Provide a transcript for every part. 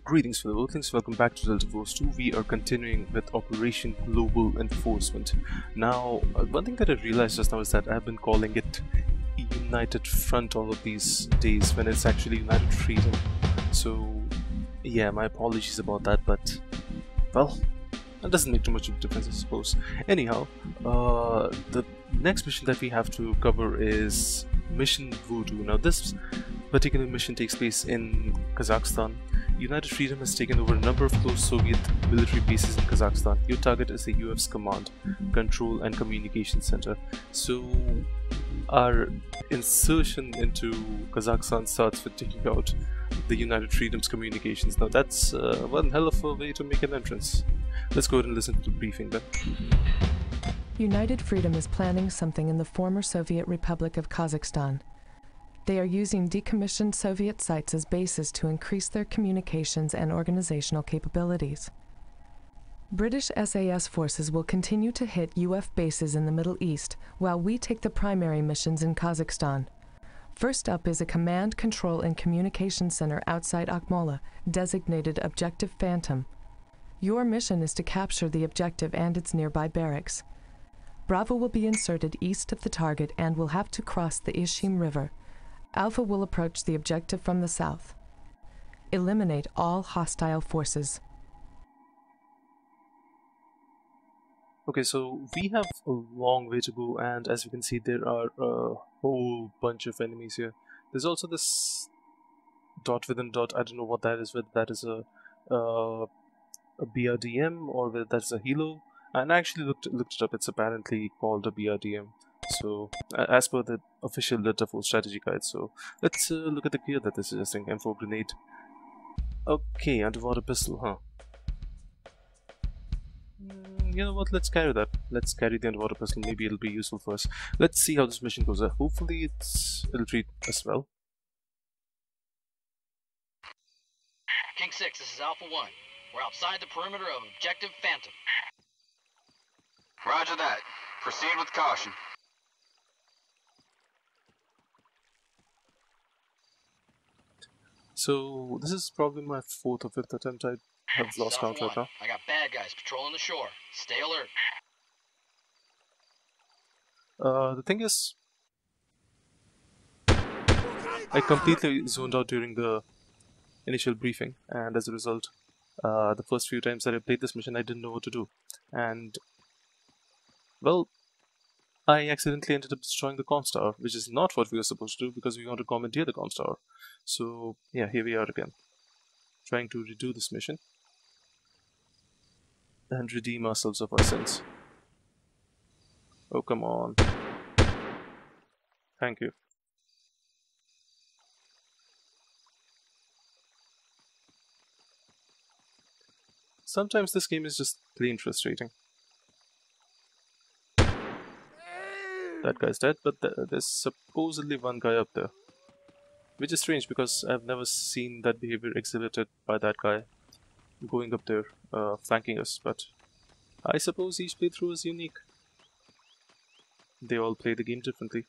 Greetings fellow Earthlings, welcome back to Delta Force 2. We are continuing with Operation Global Enforcement. Now, one thing that I realized just now is that I've been calling it United Front all of these days when it's actually United Freedom. So, yeah, my apologies about that, but, well, that doesn't make too much of a difference, I suppose. Anyhow, the next mission that we have to cover is Mission Voodoo. Now, this particular mission takes place in Kazakhstan. United Freedom has taken over a number of close Soviet military bases in Kazakhstan. Your target is the UF's command, control and communication center. So our insertion into Kazakhstan starts with taking out the United Freedom's communications. Now that's one hell of a way to make an entrance. Let's go ahead and listen to the briefing then. United Freedom is planning something in the former Soviet Republic of Kazakhstan. They are using decommissioned Soviet sites as bases to increase their communications and organizational capabilities. British SAS forces will continue to hit UF bases in the Middle East, while we take the primary missions in Kazakhstan. First up is a command, control, and communication center outside Akmola, designated Objective Phantom. Your mission is to capture the objective and its nearby barracks. Bravo will be inserted east of the target and will have to cross the Ishim River. Alpha will approach the objective from the south. Eliminate all hostile forces. Okay, so we have a long way to go, and as you can see, there are a whole bunch of enemies here. There's also this dot within dot. I don't know what that is, whether that is a BRDM or whether that's a helo. And I actually looked it up. It's apparently called a BRDM. So, as per the official Delta Force strategy guide. So, let's look at the gear that they're suggesting. M4 grenade. Okay, underwater pistol, huh? You know what, let's carry that. Let's carry the underwater pistol. Maybe it'll be useful for us. Let's see how this mission goes. Hopefully it'll treat us well. King 6, this is Alpha 1. We're outside the perimeter of Objective Phantom. Roger that. Proceed with caution. So, this is probably my 4th or 5th attempt. I have lost count right now. I got bad guys patrolling the shore. Stay alert. The thing is, I completely zoned out during the initial briefing, and as a result, the first few times that I played this mission, I didn't know what to do. And, well, I accidentally ended up destroying the comms tower, which is not what we were supposed to do because we want to commandeer the comms tower. So, yeah, here we are again, trying to redo this mission and redeem ourselves of our sins. Oh, come on. Thank you. Sometimes this game is just plain frustrating. That guy's dead, but there's supposedly one guy up there. Which is strange because I've never seen that behavior exhibited by that guy going up there, flanking us, but I suppose each playthrough is unique. They all play the game differently.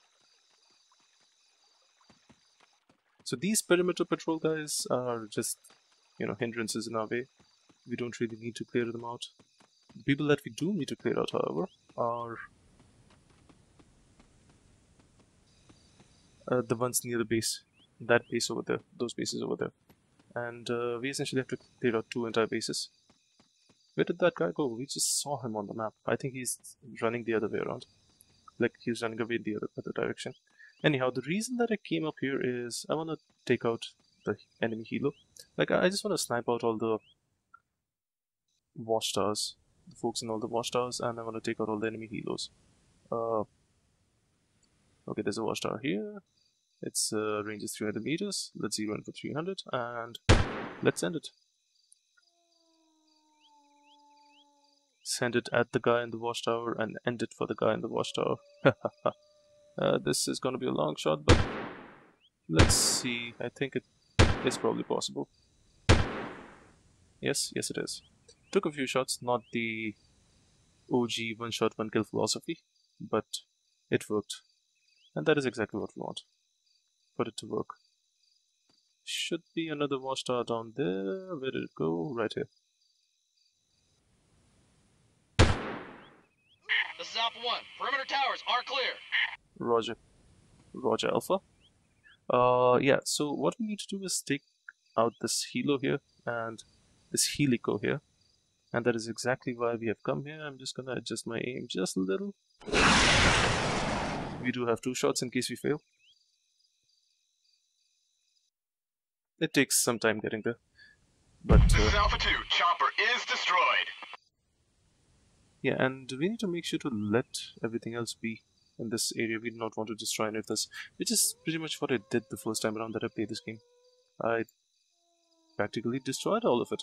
So these perimeter patrol guys are just, hindrances in our way. We don't really need to clear them out. The people that we do need to clear out, however, are the ones near the base. That base over there, those bases over there. And we essentially have to clear out 2 entire bases. Where did that guy go? We just saw him on the map. I think he's running the other way around. Like he's running away in the other direction. Anyhow, the reason that I came up here is I want to take out the enemy helo. Like I just want to snipe out all the watchtowers, the folks in all the watchtowers, and I want to take out all the enemy helos. Okay, there's a watchtower here. Its range is 300 meters. Let's zero in for 300 and let's send it. Send it at the guy in the watchtower and end it for the guy in the watchtower. This is going to be a long shot, but let's see. I think it is probably possible. Yes, it is. Took a few shots, not the OG one shot, one kill philosophy, but it worked. And that is exactly what we want. For it to work. should be another watchtower down there. Where did it go? Right here. This is Alpha 1. Perimeter towers are clear. Roger. Roger, Alpha. Yeah, so what we need to do is take out this helo here and this helico here. And that is exactly why we have come here. I'm just gonna adjust my aim just a little. We do have 2 shots in case we fail. It takes some time getting there. But This is Alpha 2. Chopper is destroyed. yeah, and we need to make sure to let everything else be in this area. We do not want to destroy any of this, which is pretty much what I did the first time around that I played this game. I practically destroyed all of it.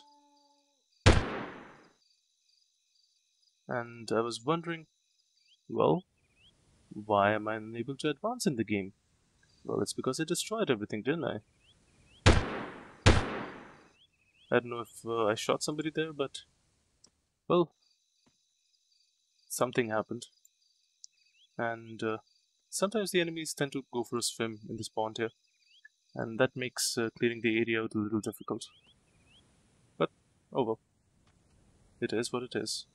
And I was wondering, well, why am I unable to advance in the game? Well, it's because I destroyed everything, didn't I? I don't know if I shot somebody there, but, well, something happened. And sometimes the enemies tend to go for a swim in this pond here, and that makes clearing the area out a little difficult. But, oh well. It is what it is.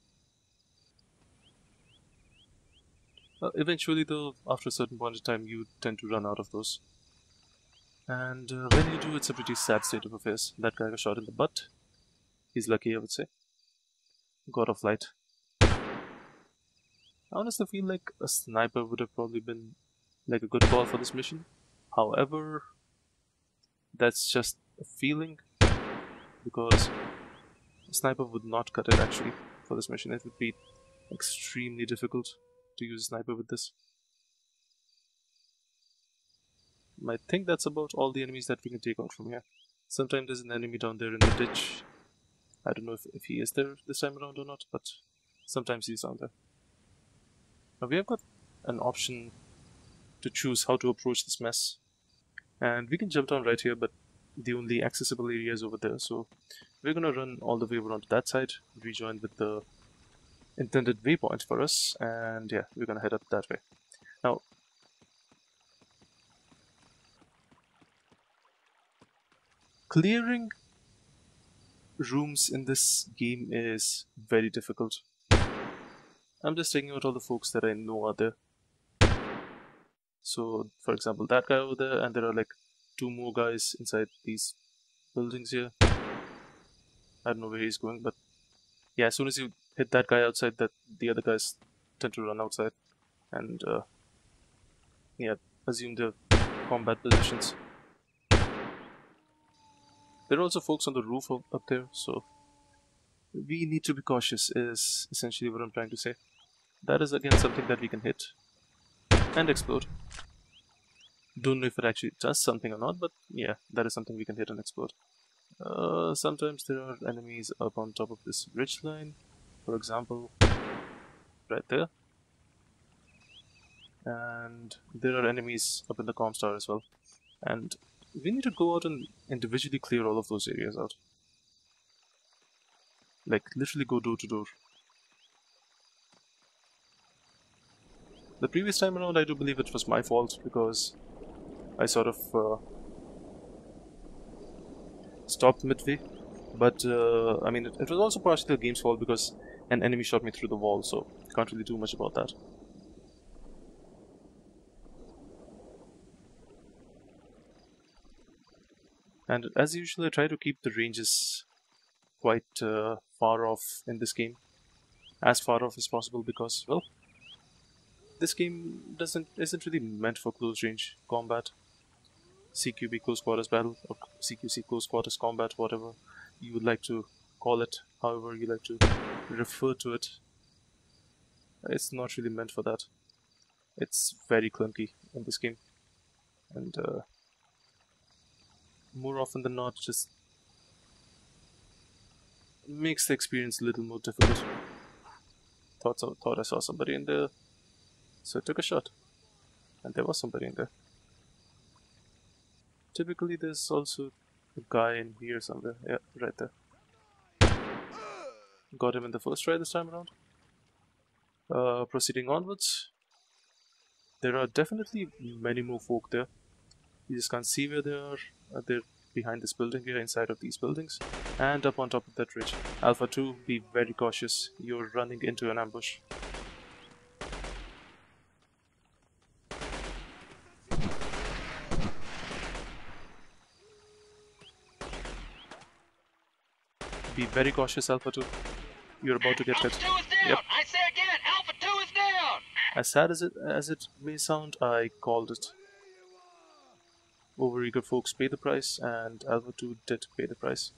Eventually though, after a certain point in time, you tend to run out of those. And when you do, it's a pretty sad state of affairs. That guy got shot in the butt. He's lucky, I would say. God of Light. I honestly feel like a sniper would have probably been like a good call for this mission. However, that's just a feeling, because a sniper would not cut it actually for this mission. It would be extremely difficult to use a sniper with this. I think that's about all the enemies that we can take out from here. Sometimes there's an enemy down there in the ditch. I don't know if he is there this time around or not, but sometimes he's down there. Now we have got an option to choose how to approach this mess. And we can jump down right here, but the only accessible area is over there, so we're gonna run all the way around to that side, rejoin with the intended waypoint for us, and yeah, we're gonna head up that way. Now, clearing rooms in this game is very difficult. I'm just taking out all the folks that I know are there. So, for example, that guy over there, and there are like 2 more guys inside these buildings here. I don't know where he's going, but yeah, as soon as you hit that guy outside, that the other guys tend to run outside and yeah, assume their combat positions. There are also folks on the roof up there, so we need to be cautious is essentially what I'm trying to say. That is again something that we can hit and explode. Don't know if it actually does something or not, but yeah, that is something we can hit and explode. Sometimes there are enemies up on top of this ridge line, for example, right there. And there are enemies up in the comms tower as well. And we need to go out and individually clear all of those areas out. Like, literally go door to door. The previous time around, I do believe it was my fault, because I sort of stopped midway. But, I mean, it was also partially the game's fault, because an enemy shot me through the wall, so can't really do much about that. And as usual, I try to keep the ranges quite far off in this game. As far off as possible, because, well, this game isn't really meant for close range combat. CQB, close quarters battle, or CQC, close quarters combat, whatever you would like to call it, however you like to refer to it. It's not really meant for that. It's very clunky in this game. And more often than not, just makes the experience a little more difficult. Thought I saw somebody in there, so I took a shot, and there was somebody in there. Typically there's also a guy in here somewhere. Yeah, right there. Got him in the first try this time around. Proceeding onwards. There are definitely many more folk there. You just can't see where they are. They're behind this building here, inside of these buildings, and up on top of that ridge. Alpha 2, be very cautious. You're running into an ambush. Be very cautious, Alpha 2. You're about to get hit. Alpha 2 is down! Yep. I say again, Alpha 2 is down! As sad as it may sound, I called it. Overeager folks pay the price, and Alpha 2 did pay the price.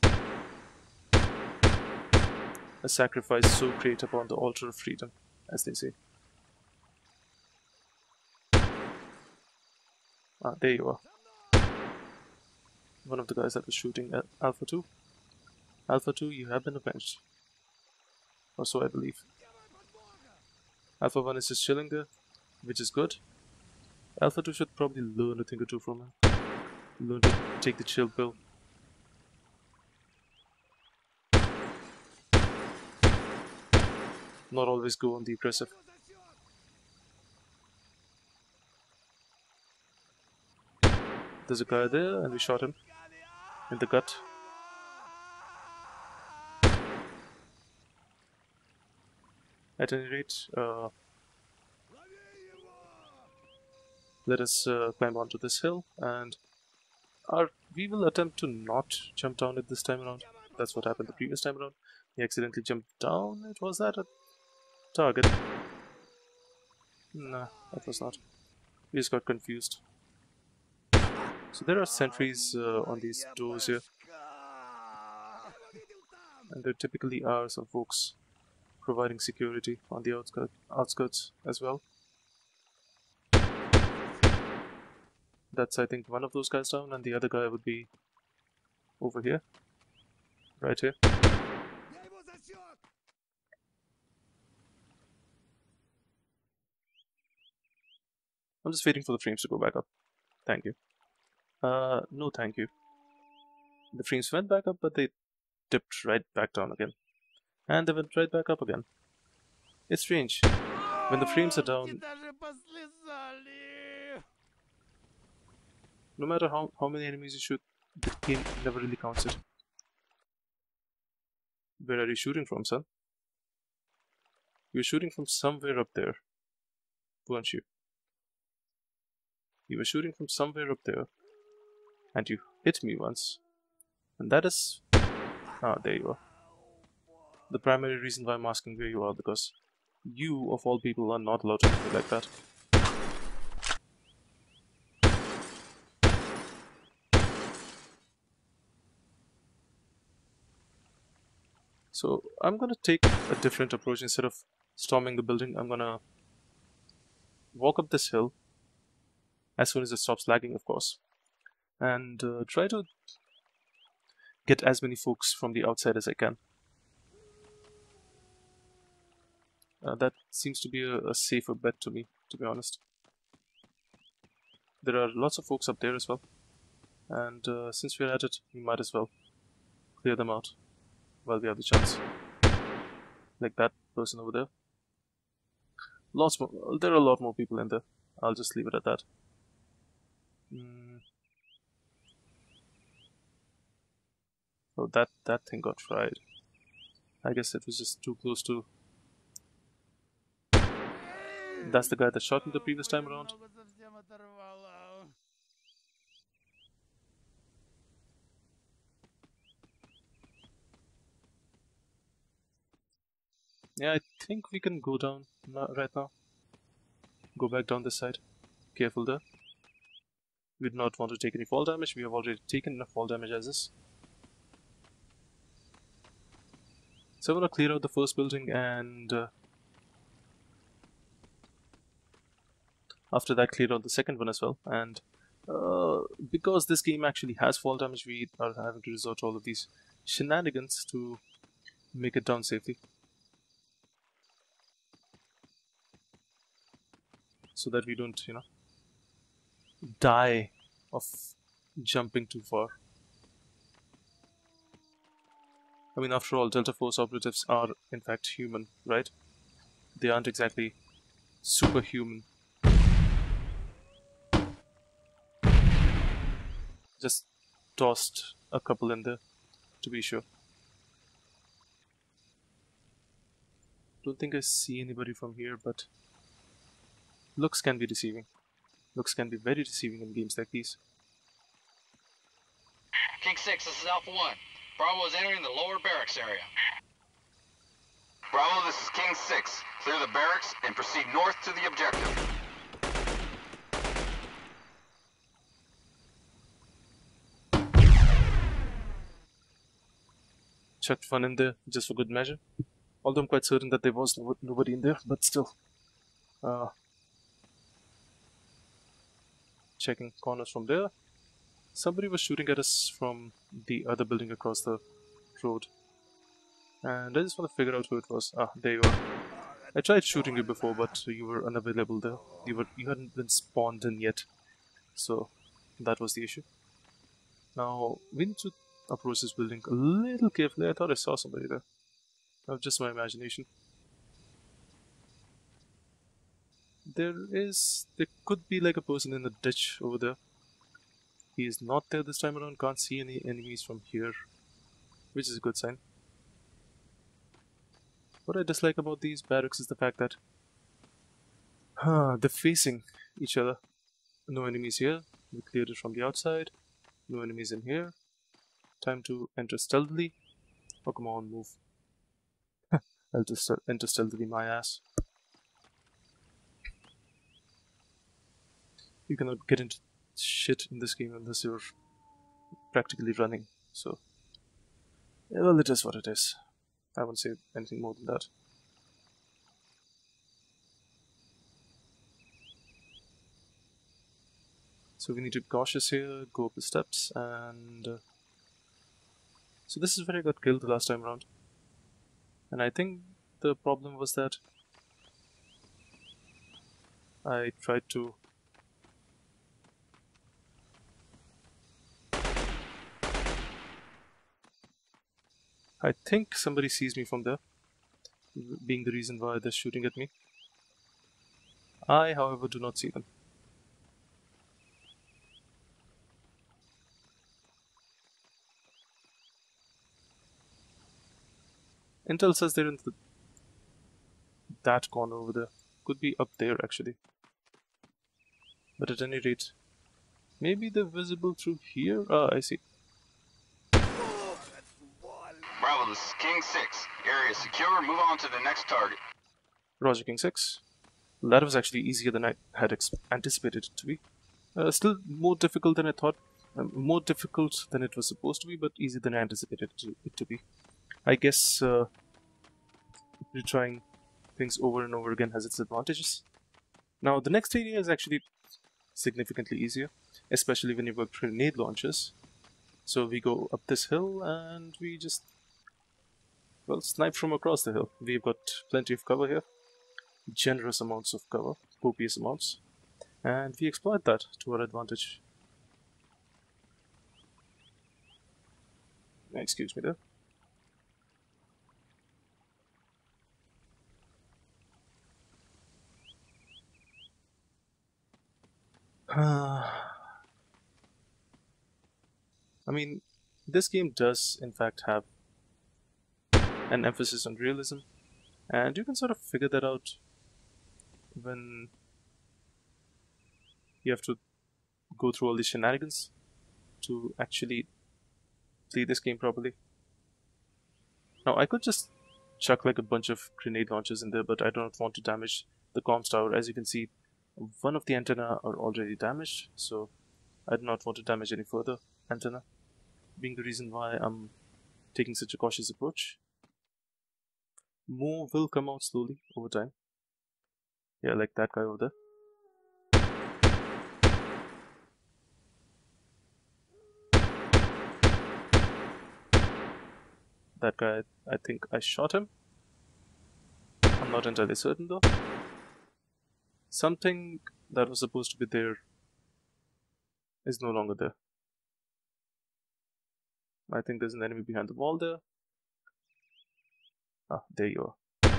A sacrifice so great upon the altar of freedom, as they say. Ah, there you are. One of the guys that was shooting at Alpha 2. Alpha 2, you have been avenged. Or so I believe. Alpha 1 is just chilling there, which is good. Alpha 2 should probably learn a thing or two from him. Learn to take the chill pill. Not always go on the aggressive. There's a guy there, and we shot him in the gut. At any rate, let us climb onto this hill, and we will attempt to not jump down it this time around. That's what happened the previous time around. He accidentally jumped down. It was that a target? Nah, that was not. We just got confused. So there are sentries on these doors here, and there typically are some folks providing security on the outskirts as well. That's, I think, one of those guys down, and the other guy would be over here. Right here. I'm just waiting for the frames to go back up. Thank you. No thank you. The frames went back up, but they dipped right back down again. And they went right back up again. It's strange. When the frames are down, no matter how many enemies you shoot, the game never really counts it. Where are you shooting from, son? You're shooting from somewhere up there, weren't you? You were shooting from somewhere up there, and you hit me once. And that is... Ah, there you are. The primary reason why I'm asking where you are, because you, of all people, are not allowed to hit me like that. So I'm gonna take a different approach. Instead of storming the building, I'm gonna walk up this hill as soon as it stops lagging, of course, and try to get as many folks from the outside as I can. That seems to be a safer bet to me, to be honest. There are lots of folks up there as well, and since we're at it, we might as well clear them out while we have the chance. Like that person over there. Lots more. There are a lot more people in there. I'll just leave it at that. Oh, that thing got fried. I guess it was just too close to... That's the guy that shot me the previous time around. Yeah, I think we can go down right now. Go back down this side. Careful there. We do not want to take any fall damage. We have already taken enough fall damage as is. So I'm gonna clear out the first building, and after that clear out the second one as well. And because this game actually has fall damage, we are having to resort to all of these shenanigans to make it down safely. So that we don't, you know, die of jumping too far. I mean, after all, Delta Force operatives are in fact human, right? They aren't exactly superhuman. Just tossed a couple in there to be sure. Don't think I see anybody from here, but looks can be deceiving. Looks can be very deceiving in games like these. King 6, this is Alpha 1. Bravo is entering the lower barracks area. Bravo, this is King 6. Clear the barracks and proceed north to the objective. Chucked fun in there just for good measure. Although I'm quite certain that there was nobody in there, but still. Checking corners from there. Somebody was shooting at us from the other building across the road. And I just want to figure out who it was. Ah, there you are. I tried shooting you before, but you were unavailable there. You hadn't been spawned in yet. So that was the issue. Now we need to approach this building a little carefully. I thought I saw somebody there. That was just my imagination. There could be like a person in the ditch over there. He is not there this time around. Can't see any enemies from here, which is a good sign. What I dislike about these barracks is the fact that they're facing each other. No enemies here. We cleared it from the outside. No enemies in here. Time to enter stealthily. Oh, come on, move. I'll just enter stealthily my ass. You cannot get into shit in this game unless you're practically running. So, yeah, well, it is what it is. I won't say anything more than that. So we need to be cautious here, go up the steps, and so this is where I got killed the last time around. And I think the problem was that I tried to I think somebody sees me from there, being the reason why they're shooting at me. I, however, do not see them. Intel says they're in that corner over there. Could be up there, actually. But at any rate, maybe they're visible through here? Ah, I see. Bravo, this is King 6. Area secure. Move on to the next target. Roger, King 6. That was actually easier than I had anticipated it to be. Still more difficult than I thought. More difficult than it was supposed to be, but easier than I anticipated it to be. I guess retrying things over and over again has its advantages. Now, the next area is actually significantly easier, especially when you work grenade launchers. So we go up this hill and we just, well, snipe from across the hill. We've got plenty of cover here, generous amounts of cover, copious amounts, and we exploit that to our advantage. Excuse me there. I mean, this game does in fact have an emphasis on realism, and you can sort of figure that out when you have to go through all these shenanigans to actually play this game properly. Now, I could just chuck like a bunch of grenade launchers in there, but I don't want to damage the comms tower. As you can see, one of the antenna are already damaged, so I do not want to damage any further antenna, being the reason why I'm taking such a cautious approach. More will come out slowly over time. Yeah, like that guy over there. That guy, I think I shot him. I'm not entirely certain though. Something that was supposed to be there is no longer there. I think there's an enemy behind the wall there. Ah, there you are.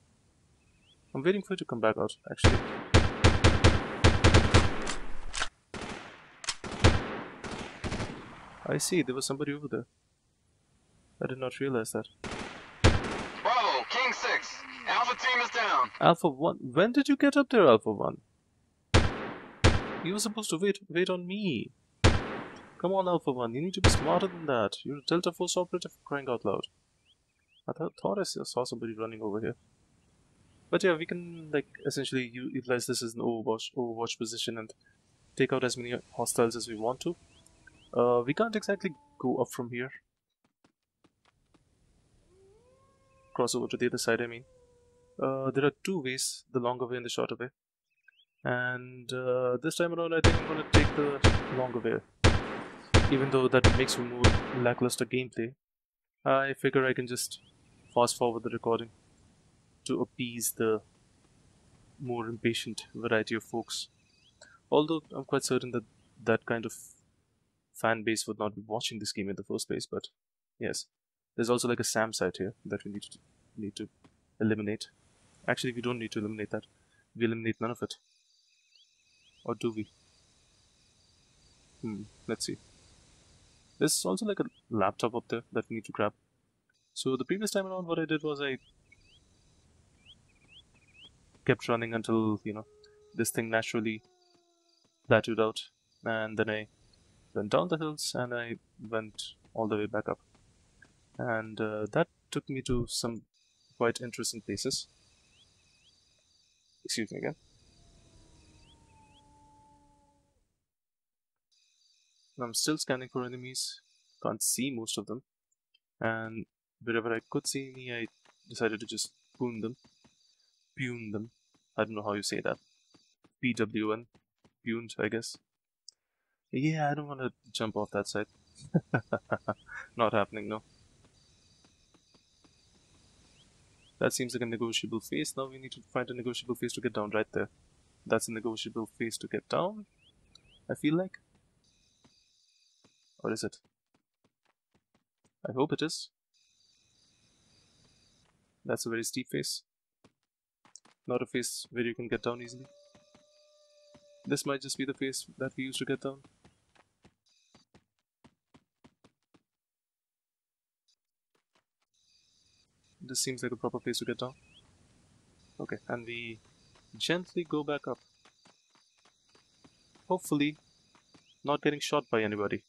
I'm waiting for you to come back out, actually. I see, there was somebody over there. I did not realize that. Bravo, King 6. Alpha team is down. Alpha 1? When did you get up there, Alpha 1? You were supposed to wait on me. Come on, Alpha 1, you need to be smarter than that. You're a Delta Force operative, crying out loud. I thought I saw somebody running over here. But yeah, we can, like, essentially utilize this as an Overwatch position and take out as many hostiles as we want to. We can't exactly go up from here. Cross over to the other side, I mean. There are two ways, the longer way and the shorter way. And this time around, I think I'm going to take the longer way. Even though that makes for more lackluster gameplay, I figure I can just fast forward the recording to appease the more impatient variety of folks. Although I'm quite certain that that kind of fan base would not be watching this game in the first place, but yes. There's also like a SAM site here that we need to eliminate. Actually, we don't need to eliminate that. We eliminate none of it. Or do we? Let's see. There's also like a laptop up there that we need to grab. So the previous time around, what I did was I kept running until, you know, this thing naturally plateaued out. And then I went down the hills and I went all the way back up. And that took me to some quite interesting places. Excuse me again. I'm still scanning for enemies. Can't see most of them. And wherever I could see any, I decided to just poon them. Pune them. I don't know how you say that. PWN. Puned, I guess. Yeah, I don't want to jump off that side. Not happening, no. That seems like a negotiable phase. Now we need to find a negotiable phase to get down right there. That's a negotiable phase to get down, I feel like. Or is it? I hope it is. That's a very steep face. Not a face where you can get down easily. This might just be the face that we used to get down. This seems like a proper place to get down. Okay, and we gently go back up. Hopefully, not getting shot by anybody.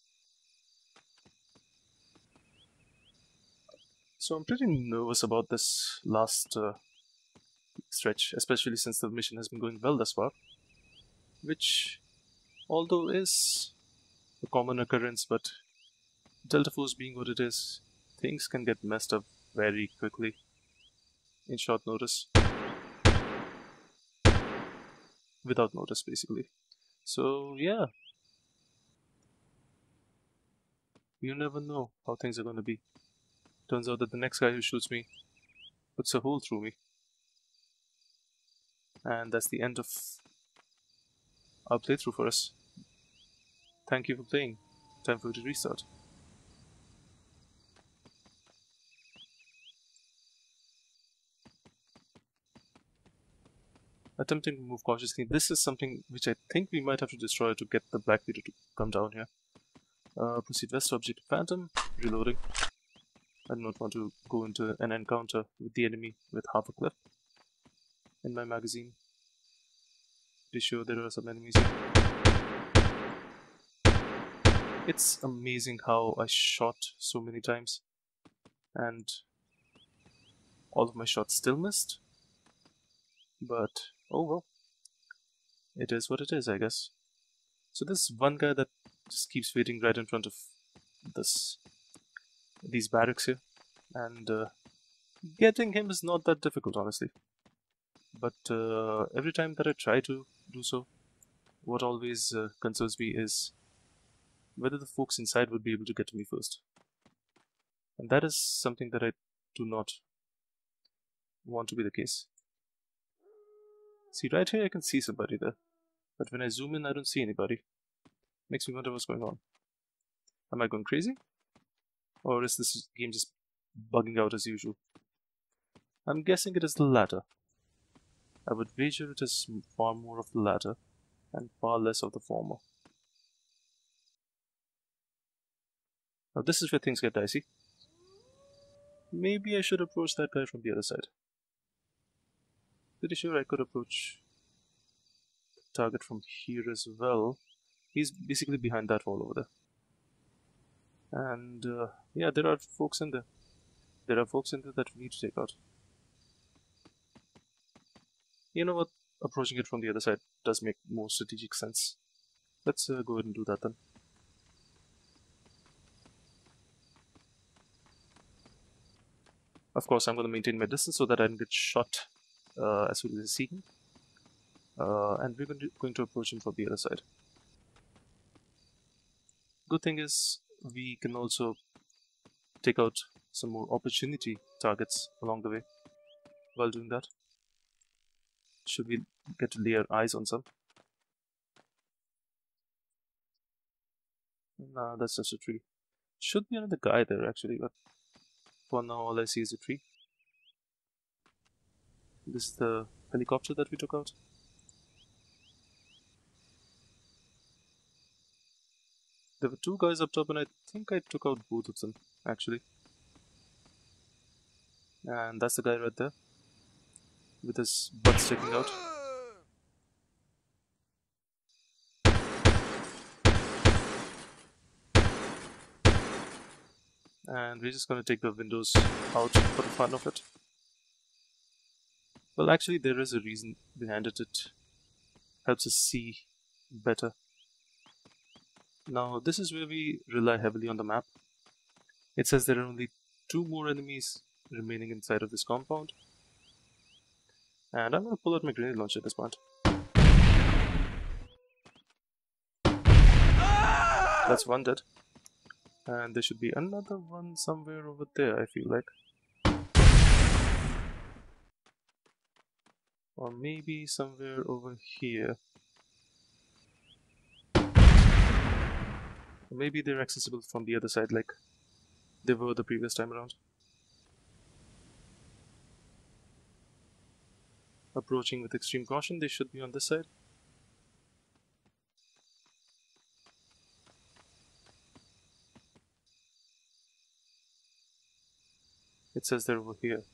So I'm pretty nervous about this last stretch, especially since the mission has been going well thus far. Which, although is a common occurrence, but Delta Force being what it is, things can get messed up very quickly in short notice. Without notice, basically. So, yeah. You never know how things are going to be. Turns out that the next guy who shoots me puts a hole through me. And that's the end of our playthrough for us. Thank you for playing. Time for you to restart. Attempting to move cautiously. This is something which I think we might have to destroy to get the Black Widow to come down here. Proceed west, objective Phantom. Reloading. I do not want to go into an encounter with the enemy with half a clip in my magazine. Pretty sure there are some enemies here. It's amazing how I shot so many times and all of my shots still missed. But, oh well. It is what it is, I guess. So this one guy that just keeps waiting right in front of these barracks here. And getting him is not that difficult, honestly. But every time that I try to do so, what always concerns me is whether the folks inside would be able to get to me first. And that is something that I do not want to be the case. See, right here I can see somebody there. But when I zoom in, I don't see anybody. Makes me wonder what's going on. Am I going crazy? Or is this game just bugging out as usual? I'm guessing it is the latter. I would wager it is far more of the latter and far less of the former. Now this is where things get dicey. Maybe I should approach that guy from the other side. Pretty sure I could approach the target from here as well. He's basically behind that wall over there. And yeah, there are folks in there. There are folks in there that we need to take out. You know what? Approaching it from the other side does make more strategic sense. Let's go ahead and do that then. Of course, I'm going to maintain my distance so that I don't get shot as soon as I see him. And we're going to approach him from the other side. Good thing is, we can also take out some more opportunity targets along the way while doing that. Should we get to lay our eyes on some? Nah, that's just a tree. Should be another guy there actually, but for now all I see is a tree. This is the helicopter that we took out. There were two guys up top and I think I took out both of them actually. And that's the guy right there with his butt sticking out. And we're just going to take the windows out for the fun of it. Well, actually there is a reason behind it. It helps us see better. Now this is where we rely heavily on the map. It says there are only 2 more enemies remaining inside of this compound. And I'm going to pull out my grenade launcher at this point. That's one dead. And there should be another one somewhere over there, I feel like. Or maybe somewhere over here. Or maybe they're accessible from the other side like they were the previous time around. Approaching with extreme caution, they should be on this side. It says they're over here.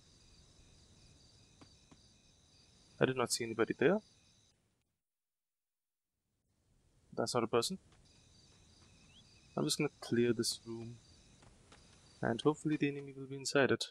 I did not see anybody there. That's not a person. I'm just gonna clear this room and hopefully the enemy will be inside it.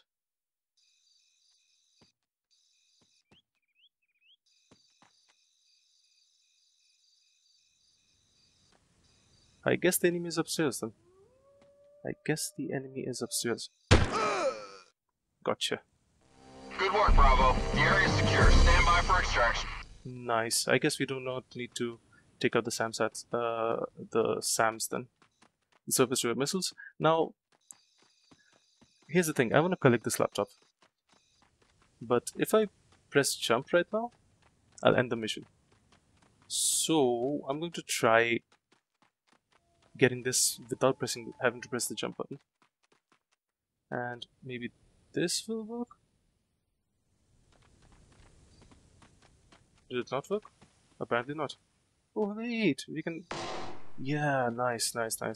I guess the enemy is upstairs then. I guess the enemy is upstairs. Gotcha. Good work, Bravo. The area is secure. Stand by for extraction. Nice. I guess we do not need to take out the SAMs then. The surface to air missiles. Now, here's the thing. I want to collect this laptop. But if I press jump right now, I'll end the mission. So, I'm going to try getting this without having to press the jump button. And maybe this will work? Did it not work? Apparently not. Oh wait, we can... Yeah, nice.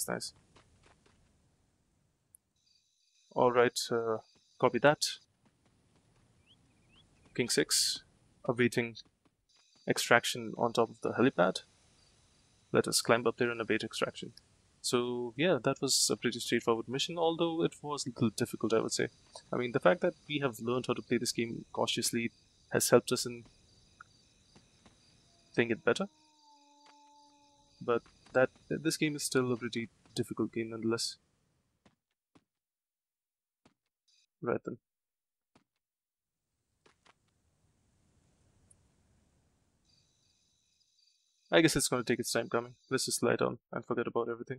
Alright, copy that. King 6, awaiting extraction on top of the helipad. Let us climb up there and await extraction. So yeah, that was a pretty straightforward mission, although it was a little difficult, I would say. I mean, the fact that we have learned how to play this game cautiously has helped us in playing it better. But this game is still a pretty difficult game nonetheless. Right then. I guess it's going to take its time coming. Let's just lie down and forget about everything.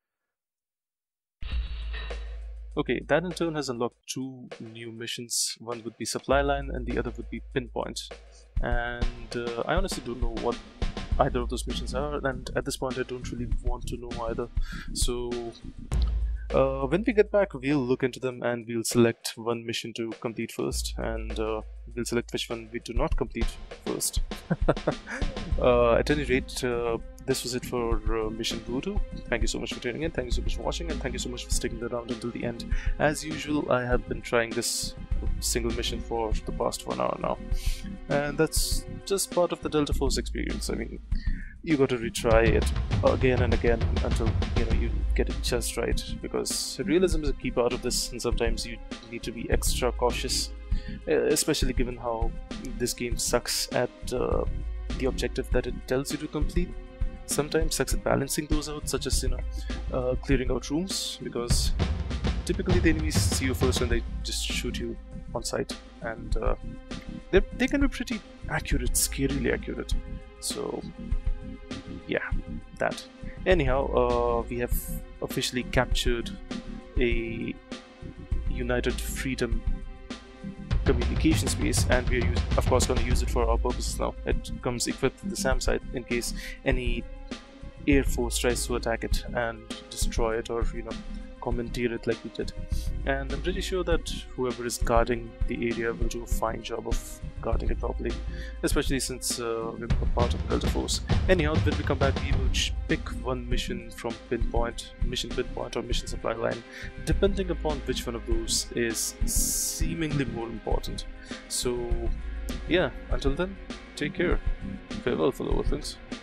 Okay, that in turn has unlocked 2 new missions. One would be supply line and the other would be pinpoint. And I honestly don't know what either of those missions are, and at this point I don't really want to know either. So when we get back, we'll look into them and we'll select one mission to complete first, and we'll select which one we do not complete first. At any rate, this was it for Mission Voodoo. Thank you so much for tuning in, thank you so much for watching, and thank you so much for sticking around until the end. As usual, I have been trying this single mission for the past 1 hour now, and that's just part of the Delta Force experience. I mean, you got to retry it again and again until you get it just right, because realism is a key part of this, and sometimes you need to be extra cautious, especially given how this game sucks at the objective that it tells you to complete. Sometimes sucks at balancing those out, such as clearing out rooms, because typically the enemies see you first and they just shoot you on sight, and they can be pretty accurate, scarily accurate. So yeah, that. Anyhow, we have officially captured a United Freedom communication space, and we are of course going to use it for our purposes now. It comes equipped with the SAM site in case any Air Force tries to attack it and destroy it, or commandeer it like we did. And I'm pretty sure that whoever is guarding the area will do a fine job of guarding it properly, especially since we're a part of the Delta Force. Anyhow, when we come back, we will pick one mission from mission pinpoint or mission supply line, depending upon which one of those is seemingly more important. So yeah, until then, take care. Farewell, fellow Earthlings.